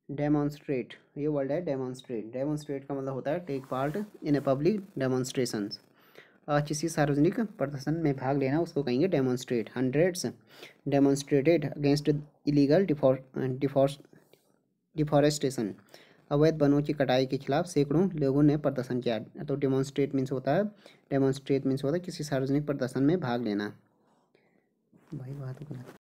Demonstrate, ये word है demonstrate. Demonstrate का मतलब होता है take part in a public demonstrations. किसी सार्वजनिक प्रदर्शन में भाग लेना उसको कहेंगे demonstrate. Hundreds demonstrated against illegal deforestation, अवैध वनों की कटाई के खिलाफ सैकड़ों लोगों ने प्रदर्शन किया। तो डेमोन्स्ट्रेट मीन्स होता है किसी सार्वजनिक प्रदर्शन में भाग लेना। भाई बात